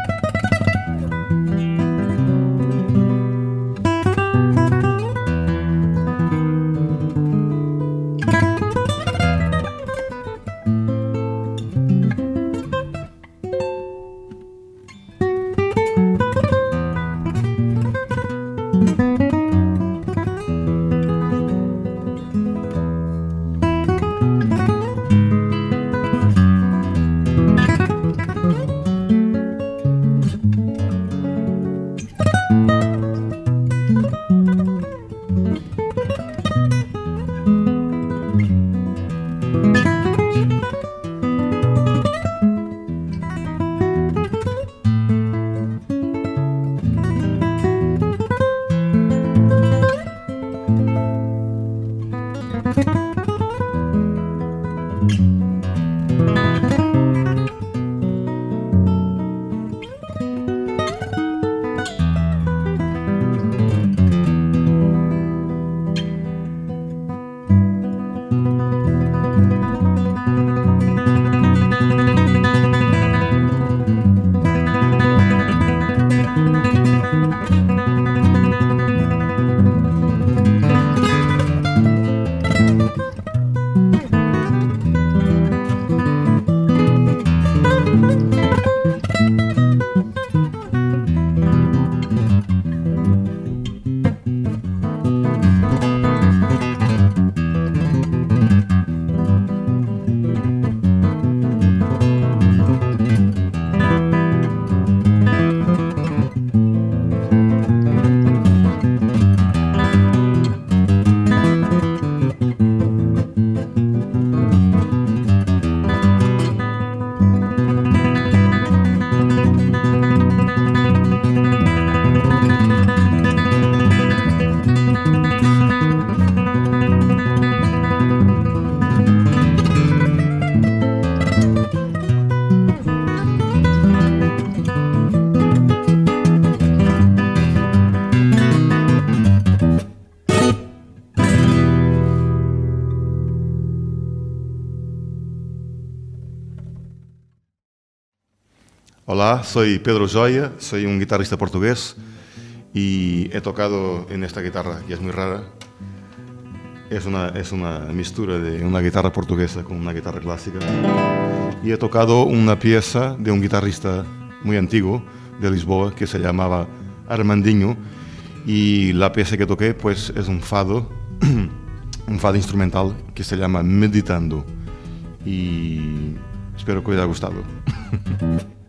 Hola, soy Pedro Joya, soy un guitarrista portugués y he tocado en esta guitarra, que es muy rara. Es una mistura de una guitarra portuguesa con una guitarra clásica. Y he tocado una pieza de un guitarrista muy antiguo de Lisboa que se llamaba Armandinho, y la pieza que toqué pues es un fado instrumental que se llama Meditando, y espero que os haya gustado.